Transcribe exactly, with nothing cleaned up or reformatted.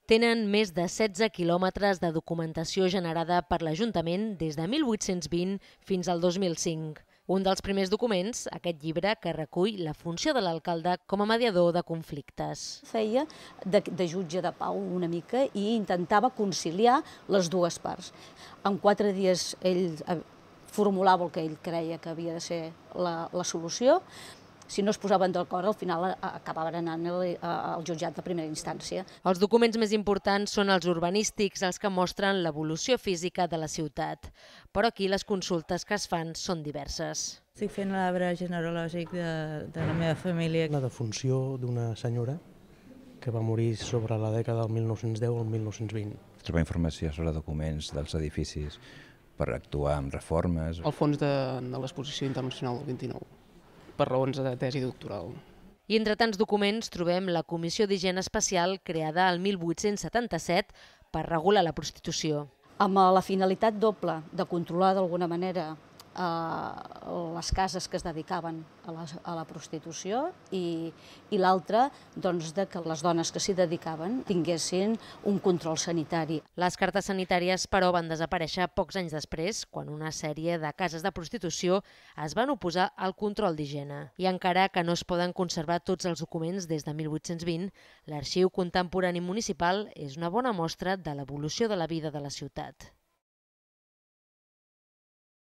Tenen més de setze quilòmetres de documentació generada per l'Ajuntament des de mil vuit-cents vint fins al dos mil cinc. Un dels primers documents, aquest llibre, que recull la funció de l'alcalde com a mediador de conflictes. Feia de, de jutge de pau una mica i intentava conciliar les dues parts. En quatre dies ell formulava el que ell creia que havia de ser la, la solució. Si no es posaven d'acord, al final acabaven anant al jutjat de primera instància. Els documents més importants són els urbanístics, els que mostren l'evolució física de la ciutat. Però aquí les consultes que es fan són diverses. Estic fent l'arbre genealògic de, de la meva família. La defunció d'una senyora que va morir sobre la dècada del mil nou-cents deu al mil nou-cents vint. Trobar informació sobre documents dels edificis per actuar amb reformes. El fons de, de l'exposició internacional del vint-i-nou. Per raons de tesi doctoral. I entre tants documents trobem la Comissió d'Higiene Especial creada el mil vuit-cents setanta-set per regular la prostitució. Amb la finalitat doble de controlar d'alguna manera eh, les cases que es dedicaven a la, a la prostitució i, i l'altra doncs, de que les dones que s'hi dedicaven tinguessin un control sanitari. Les cartes sanitàries, però, van desaparèixer pocs anys després, quan una sèrie de cases de prostitució es van oposar al control d'higiene. I encara que no es poden conservar tots els documents des de mil vuit-cents vint, l'Arxiu Contemporani Municipal és una bona mostra de l'evolució de la vida de la ciutat.